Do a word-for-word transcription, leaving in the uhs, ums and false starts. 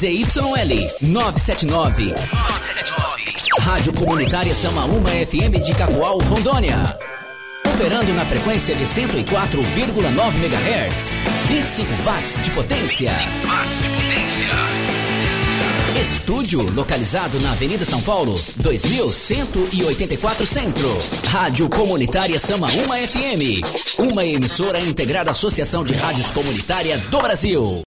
Z Y L nove sete nove. Rádio Comunitária Samaúma F M de Cacoal, Rondônia. Operando na frequência de cento e quatro vírgula nove megahertz. vinte e cinco watts de potência. Estúdio localizado na Avenida São Paulo, dois mil cento e oitenta e quatro Centro. Rádio Comunitária Samaúma F M. Uma emissora integrada à Associação de Rádios Comunitária do Brasil.